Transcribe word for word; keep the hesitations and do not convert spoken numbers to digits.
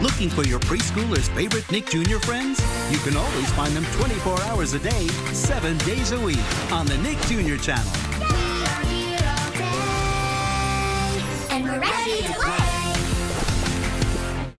Looking for your preschooler's favorite Nick Junior friends? You can always find them twenty-four hours a day, seven days a week on the Nick Junior channel.